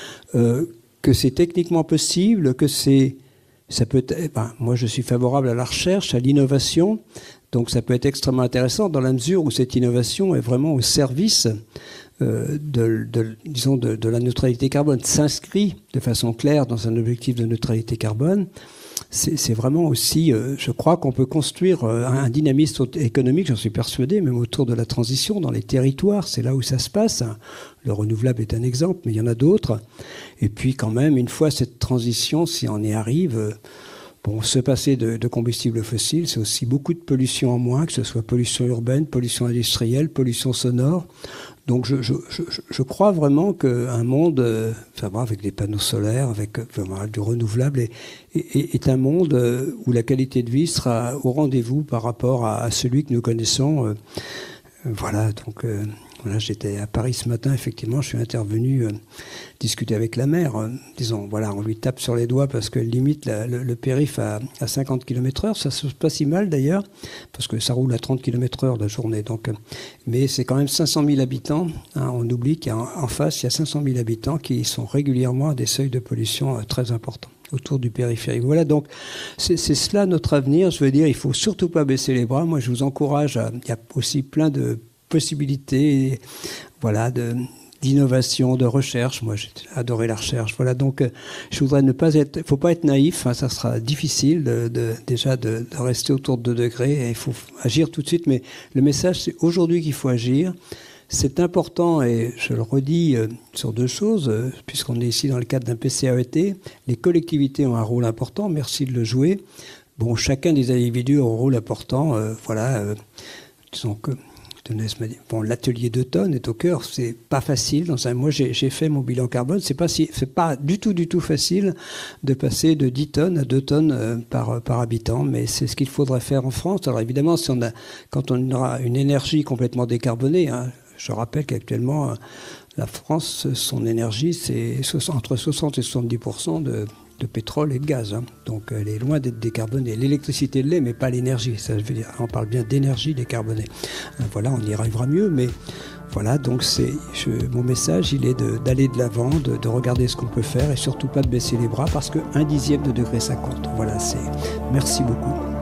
que c'est techniquement possible, que ça peut être, moi je suis favorable à la recherche, à l'innovation, donc ça peut être extrêmement intéressant dans la mesure où cette innovation est vraiment au service disons de la neutralité carbone, s'inscrit de façon claire dans un objectif de neutralité carbone. C'est vraiment aussi, je crois qu'on peut construire un dynamisme économique, j'en suis persuadé, même autour de la transition, dans les territoires, c'est là où ça se passe. Le renouvelable est un exemple, mais il y en a d'autres. Et puis quand même, une fois cette transition, si on y arrive, se passer de combustibles fossiles, c'est aussi beaucoup de pollution en moins, que ce soit pollution urbaine, pollution industrielle, pollution sonore. Donc je crois vraiment qu'un monde avec des panneaux solaires, avec du renouvelable, est un monde où la qualité de vie sera au rendez-vous par rapport à celui que nous connaissons. Voilà, donc voilà, j'étais à Paris ce matin, effectivement, je suis intervenu discuter avec la maire. Disons, voilà, on lui tape sur les doigts parce qu'elle limite le périph' à 50 km/h. Ça se passe pas si mal d'ailleurs, parce que ça roule à 30 km/h la journée. Donc, mais c'est quand même 500 000 habitants. Hein, on oublie qu'en face, il y a 500 000 habitants qui sont régulièrement à des seuils de pollution très importants autour du périphérique. Voilà, donc c'est cela notre avenir. Je veux dire, il faut surtout pas baisser les bras. Moi, je vous encourage. Il y a aussi plein de possibilités, voilà, d'innovation, de recherche. Moi, j'ai adoré la recherche. Voilà, donc je voudrais faut pas être naïf. Hein, ça sera difficile déjà de rester autour de 2 degrés. Et il faut agir tout de suite. Mais le message, c'est aujourd'hui qu'il faut agir. C'est important, et je le redis sur 2 choses, puisqu'on est ici dans le cadre d'un PCAET. Les collectivités ont un rôle important. Merci de le jouer. Bon, chacun des individus a un rôle important. Voilà, disons que l'atelier d'automne est au cœur. C'est pas facile. Moi, j'ai fait mon bilan carbone. C'est pas du tout facile de passer de 10 tonnes à 2 tonnes par habitant. Mais c'est ce qu'il faudrait faire en France. Alors évidemment, quand on aura une énergie complètement décarbonée, hein, je rappelle qu'actuellement, la France, son énergie, c'est entre 60 et 70% de pétrole et de gaz. Hein. Donc elle est loin d'être décarbonée. L'électricité l'est, mais pas l'énergie. Ça veut dire, on parle bien d'énergie décarbonée. Voilà, on y arrivera mieux, mais voilà, donc mon message, il est d'aller de l'avant, de regarder ce qu'on peut faire et surtout pas de baisser les bras parce que 1/10 de degré, ça compte. Voilà, merci beaucoup.